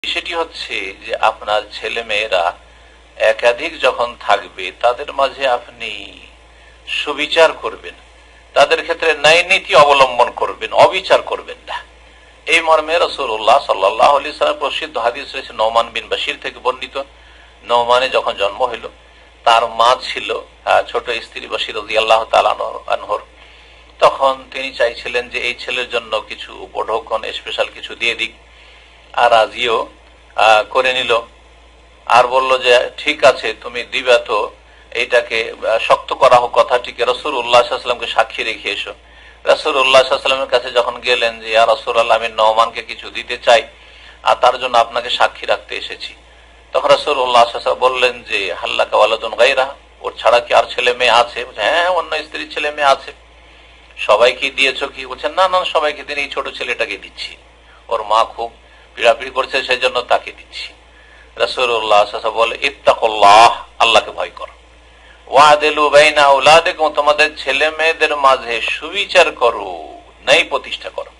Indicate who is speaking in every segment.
Speaker 1: সেটি হচ্ছে যে আপনার ছেলে মেয়েরা একাধিক যখন থাকবে তাদের মাঝে আপনি সুবিচার করবেন, তাদের ক্ষেত্রে ন্যায় নীতি অবলম্বন করবেন, অবিচার করবেন না। এই মর্মে রাসূলুল্লাহ সাল্লাল্লাহু আলাইহি ওয়াসাল্লাম প্রসিদ্ধ হাদিস রয়েছে নোমান বিন বাশির থেকে বর্ণিত। নোমানে যখন জন্ম হইল তার মা ছিল ছোট স্ত্রী বাশির রাদিয়াল্লাহু তাআলা আনহুর। তখন তিনি চাইছিলেন যে এই ছেলের জন্য কিছু উপঢৌকন স্পেশাল কিছু দিয়ে দিক, আর রাজিও করে নিল। আর বলল যে ঠিক আছে তুমি দিবা, তো এইটাকে শক্ত করা হোক কথাটিকে রাসূলুল্লাহ সাল্লাল্লাহু আলাইহি ওয়াসাল্লামকে সাক্ষী রেখে এসো। রাসূলুল্লাহ সাল্লাল্লাহু আলাইহি ওয়াসাল্লামের কাছে যখন গেলেন যে ইয়া রাসূলুল্লাহ, আমি নোমানকে কিছু দিতে চাই আর তার জন্য আপনাকে সাক্ষী রাখতে এসেছি, তখন রাসূলুল্লাহ সাল্লাল্লাহু আলাইহি ওয়াসাল্লাম বললেন যে হাল্লাকা ওয়ালাদুন গায়রা, ওর ছাড়া কি আর ছেলে মেয়ে আছে? হ্যাঁ, অন্য স্ত্রী ছেলে মেয়ে আছে। সবাইকে দিয়েছো কি? বলছেন না না, সবাইকে দিন, এই ছোট ছেলেটাকে দিচ্ছি, ওর মা খুব পীড়াপিড়ি করছে সেই জন্য তাকে দিচ্ছি। রাসূলুল্লাহ সাল্লাল্লাহু আলাইহি ওয়াসাল্লাম বলে ইত্তাকুল্লাহ, আল্লাহকে ভয় করো, ওয়াদিলু বাইনা আওলাদিকুম, তোমাদের ছেলে মেয়েদের মাঝে সুবিচার করো, ন্যায় প্রতিষ্ঠা করো।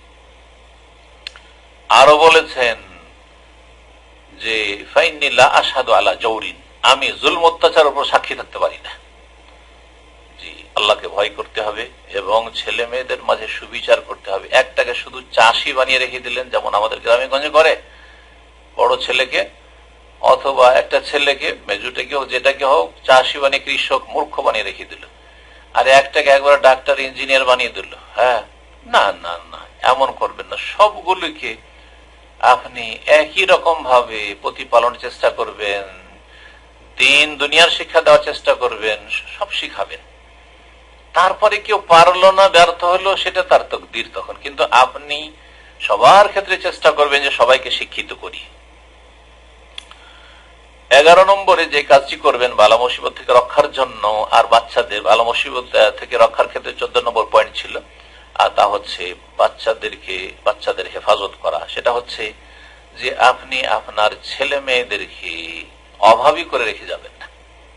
Speaker 1: আরো বলেছেন যে ফাইন্নী লা আশহাদু আলা জাওরিন, আমি জুলম অত্যাচারের উপর সাক্ষী থাকতে পারি না। জি, আল্লাহকে ভয় করতে হবে এবং ছেলে মেয়েদের মাঝে সুবিচার করতে হবে। একটাকে শুধু চাষি বানিয়ে রেখে দিলেন, যেমন আমাদের গ্রামে গঞ্জে করে, বড় ছেলেকে অথবা একটা ছেলেকে মেজুটাকে হোক যেটাকে হোক চাষি বানিয়ে কৃষক মূর্খ বানিয়ে রেখে দিল, আর একটাকে একবার ডাক্তার ইঞ্জিনিয়ার বানিয়ে দিল। হ্যাঁ, না না না, এমন করবেন না। সবগুলিকে আপনি একই রকম ভাবে প্রতিপালনের চেষ্টা করবেন, দিন দুনিয়ার শিক্ষা দেওয়ার চেষ্টা করবেন, সব শিখাবেন। তারপরে কেউ পারলো না, ব্যর্থ হলো, সেটা তার তকদির তখন, কিন্তু আপনি সবার ক্ষেত্রে চেষ্টা করবেন যে সবাইকে শিক্ষিত করি। 11 নম্বরে যে কাজটি করবেন বালা মুসিবত থেকে রক্ষার জন্য, আর বাচ্চাদের বালা মুসিবত থেকে রক্ষার ক্ষেত্রে 14 নম্বর পয়েন্ট ছিল, আর তা হচ্ছে বাচ্চাদের হেফাজত করা। সেটা হচ্ছে যে আপনি আপনার ছেলে মেয়েদেরকে অভাবী করে রেখে যাবেন না।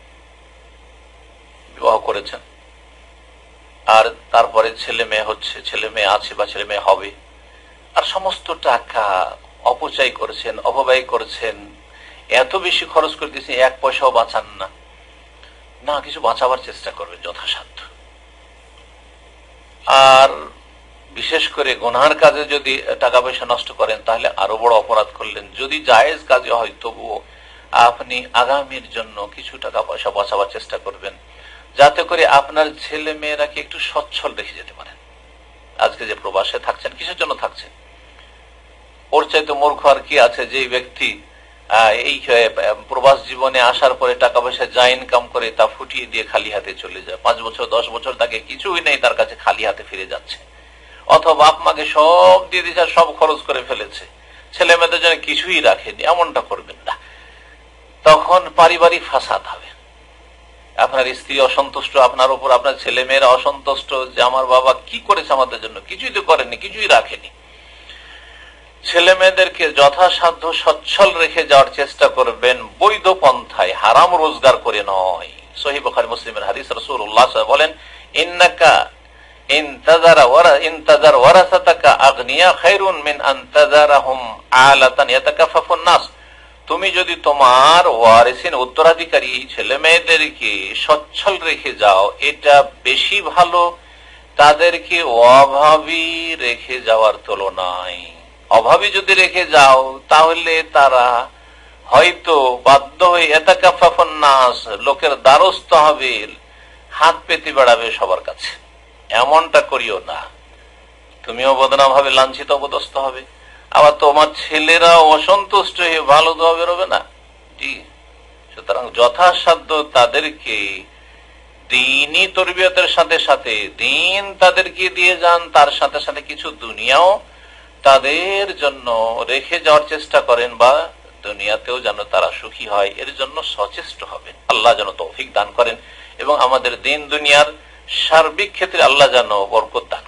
Speaker 1: বিবাহ করেছেন আর তারপরে ছেলে মেয়ে আছে বা ছেলে মেয়ে হবে, আর সমস্ত টাকা অপচয় করেছেন, অপব্যয় করেছেন, এত বেশি খরচ করে দিয়েছেন, এক পয়সাও বাঁচান না। না, কিছু বাঁচাবার চেষ্টা করবেন যথাসাধ্য। আর বিশেষ করে গুনার কাজে যদি টাকা পয়সা নষ্ট করেন তাহলে আরো বড় অপরাধ করলেন। যদি জায়েজ কাজে হয় তবুও আপনি আগামীর জন্য কিছু টাকা পয়সা বাঁচাবার চেষ্টা করবেন, যাতে করে আপনার ছেলে মেয়েরাকে একটু সচ্ছল রেখে যেতে পারেন। আজকে যে প্রবাসে থাকছেন, কিসের জন্য থাকছেন? ওর চাইতে মূর্খ আর কি আছে যে ব্যক্তি এই প্রবাস জীবনে আসার পরে টাকা পয়সা যা ইনকাম করে তা ফুটিয়ে দিয়ে খালি হাতে চলে যায়। 5 বছর 10 বছর তাকে কিছুই নেই, তার কাছে খালি হাতে ফিরে যাচ্ছে। অথবা বাপ মাকে সব দিয়ে দিয়েছে, সব খরচ করে ফেলেছে, ছেলে মেয়েদের জন্য কিছুই রাখেনি। এমনটা করবেন না, তখন পারিবারিক ফাসাদ হবে। আপনার স্ত্রী অসন্তুষ্ট আপনার উপর, আপনার ছেলে মেয়েরা অসন্তুষ্ট যে আমার বাবা কি করেছে আমাদের জন্য, কিছুই তো করেনি, কিছুই রাখেনি। ছেলে মেয়েদেরকে যথাসাধ্য সচ্ছল রেখে যাওয়ার চেষ্টা করবেন, বৈধ পন্থায়, হারাম রোজগার করে নয়। সহিহ বুখারী মুসলিমের হাদিস, রাসূলুল্লাহ সাল্লাল্লাহু আলাইহি ওয়াসাল্লাম বলেন ইন্নাকা ইনতাজার ওয়ারাসাতাকা আগনিয়া খায়রুন মিন আন তাজারাহুম আলাতান ইয়াতাকাফাফুন নাস। তুমি যদি তোমার ওয়ারিসিন উত্তরাধিকারী ছেলে মেয়েদেরকে সচ্ছল রেখে যাও, এটা বেশি ভালো তাদেরকে অভাবী রেখে যাওয়ার তুলনায়। অভাবী যদি রেখে যাও তাহলে তারা হয়তো বাধ্য হয়ে ইয়াতাকাফাফুন নাস, লোকের দ্বারস্থ হবে, হাত পেতে বেড়াবে সবার কাছে। এমনটা করিও না, তুমিও বদনাম হবে, লাঞ্ছিত অপদস্থ হবে, আবার তোমার ছেলেরা অসন্তুষ্ট হয়ে ভালো দোয়া বেরোবে না। জি, সুতরাং যথাসাধ্য তাদেরকে দিনই তরবিয়তের সাথে সাথে দিন তাদেরকে দিয়ে যান, তার সাথে সাথে কিছু দুনিয়াও তাদের জন্য রেখে যাওয়ার চেষ্টা করেন, বা দুনিয়াতেও যেন তারা সুখী হয় এর জন্য সচেষ্ট হবেন। আল্লাহ যেন তৌফিক দান করেন এবং আমাদের দিন দুনিয়ার সার্বিক ক্ষেত্রে আল্লাহ যেন বরকত দান